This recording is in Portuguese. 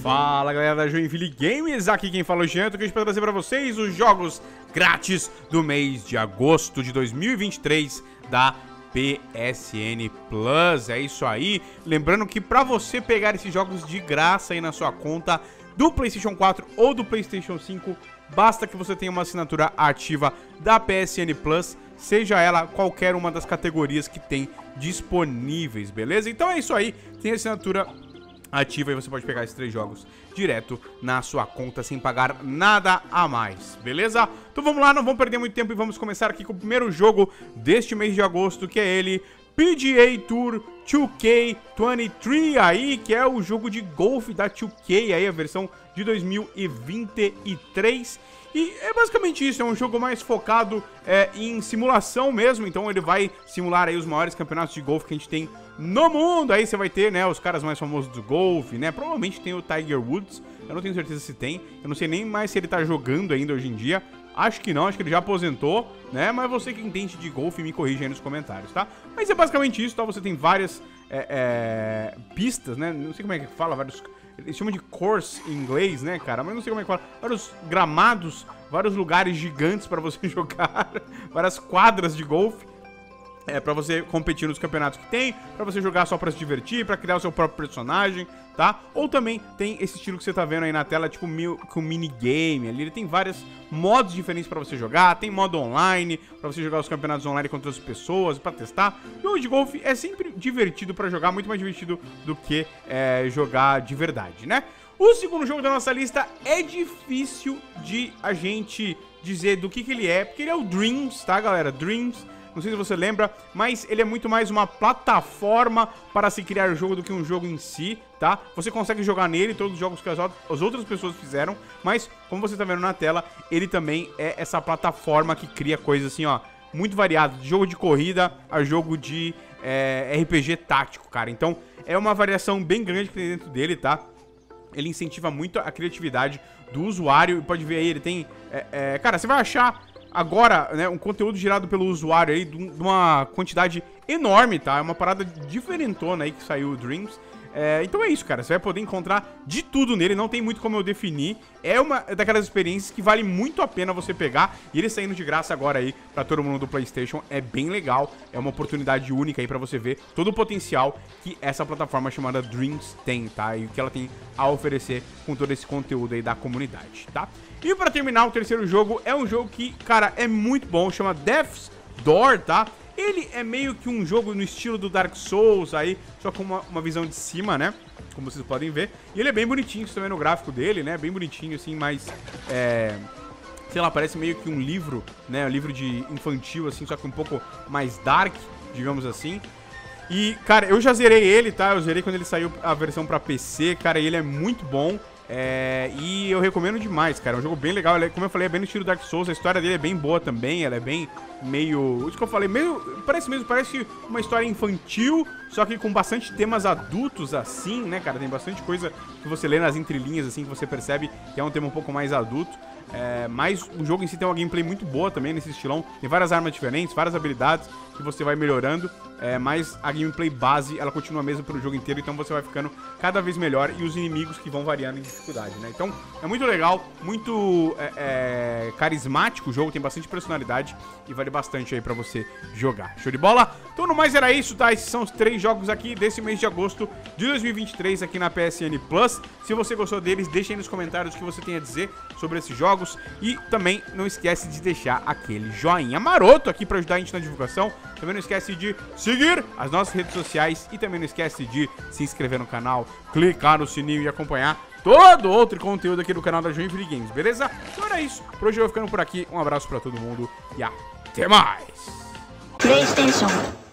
Fala galera da Joinville Games, aqui quem fala é o Jean, tô aqui para trazer para vocês os jogos grátis do mês de agosto de 2023 da PSN Plus. É isso aí, lembrando que para você pegar esses jogos de graça aí na sua conta do PlayStation 4 ou do PlayStation 5, basta que você tenha uma assinatura ativa da PSN Plus, seja ela qualquer uma das categorias que tem disponíveis, beleza? Então é isso aí, tem assinatura ativa e você pode pegar esses 3 jogos direto na sua conta sem pagar nada a mais, beleza? Então vamos lá, não vamos perder muito tempo e vamos começar aqui com o primeiro jogo deste mês de agosto, que é ele, PGA Tour 2K23 aí, que é o jogo de golfe da 2K aí, a versão de 2023. E é basicamente isso, é um jogo mais focado em simulação mesmo, então ele vai simular aí os maiores campeonatos de golfe que a gente tem no mundo. Aí você vai ter, né, os caras mais famosos do golfe, né, provavelmente tem o Tiger Woods, eu não tenho certeza se tem, eu não sei nem mais se ele tá jogando ainda hoje em dia, acho que não, acho que ele já aposentou, né, mas você que entende de golfe me corrige aí nos comentários, tá? Mas é basicamente isso, tá, você tem várias pistas, né, não sei como é que fala, vários... Eles chamam de course em inglês, né, cara? Mas não sei como é que fala. Vários gramados, vários lugares gigantes pra você jogar. Várias quadras de golfe. Pra você competir nos campeonatos que tem. Pra você jogar só pra se divertir, pra criar o seu próprio personagem, tá? Ou também tem esse estilo que você tá vendo aí na tela, tipo com minigame ali. Ele tem vários modos diferentes pra você jogar. Tem modo online, pra você jogar os campeonatos online contra outras pessoas, pra testar. E o jogo de golfe é sempre divertido pra jogar, muito mais divertido do que jogar de verdade, né? O segundo jogo da nossa lista é difícil de a gente dizer do que ele é, porque ele é o Dreams, tá, galera? Dreams. Não sei se você lembra, mas ele é muito mais uma plataforma para se criar o jogo do que um jogo em si, tá? Você consegue jogar nele todos os jogos que as outras pessoas fizeram, mas como você tá vendo na tela, ele também é essa plataforma que cria coisas assim, ó, muito variadas, de jogo de corrida a jogo de RPG tático, cara. Então é uma variação bem grande que tem dentro dele, tá? Ele incentiva muito a criatividade do usuário e pode ver aí, ele tem... cara, você vai achar... Agora, né, um conteúdo gerado pelo usuário aí de uma quantidade enorme, tá? É uma parada diferentona aí que saiu o Dreams. Então é isso, cara. Você vai poder encontrar de tudo nele, não tem muito como eu definir. É uma daquelas experiências que vale muito a pena você pegar. E ele saindo de graça agora aí pra todo mundo do PlayStation é bem legal. É uma oportunidade única aí pra você ver todo o potencial que essa plataforma chamada Dreams tem, tá? E o que ela tem a oferecer com todo esse conteúdo aí da comunidade, tá? E pra terminar, o terceiro jogo é um jogo que, cara, é muito bom, chama Death's Door, tá? Ele é meio que um jogo no estilo do Dark Souls aí, só com uma visão de cima, né? Como vocês podem ver. E ele é bem bonitinho, você tá vendo o gráfico dele, né? Bem bonitinho, assim, mas... sei lá, parece meio que um livro, né? Um livro de infantil, assim, só que um pouco mais dark, digamos assim. E, cara, eu já zerei ele, tá? Eu zerei quando ele saiu a versão pra PC, cara, e ele é muito bom. E eu recomendo demais, cara. É um jogo bem legal. Ele, como eu falei, é bem no estilo Dark Souls. A história dele é bem boa também. Ela é bem meio... Isso que eu falei, parece uma história infantil, só que com bastante temas adultos, assim, né, cara? Tem bastante coisa que você lê nas entrelinhas, assim, que você percebe que é um tema um pouco mais adulto. Mas o jogo em si tem uma gameplay muito boa também nesse estilão. Tem várias armas diferentes, várias habilidades que você vai melhorando. Mas a gameplay base, ela continua a mesma pelo jogo inteiro. Então você vai ficando cada vez melhor. E os inimigos que vão variando em dificuldade, né? Então é muito legal, muito carismático o jogo. Tem bastante personalidade e vale bastante aí pra você jogar. Show de bola? Então no mais era isso, tá? Esses são os 3 jogos aqui desse mês de agosto de 2023 aqui na PSN Plus. Se você gostou deles, deixa aí nos comentários o que você tem a dizer sobre esses jogos. E também não esquece de deixar aquele joinha maroto aqui pra ajudar a gente na divulgação. Também não esquece de seguir as nossas redes sociais e também não esquece de se inscrever no canal, clicar no sininho e acompanhar todo outro conteúdo aqui do canal da Joinville Games, beleza? Então era isso, por hoje eu vou ficando por aqui, um abraço pra todo mundo e até mais! PlayStation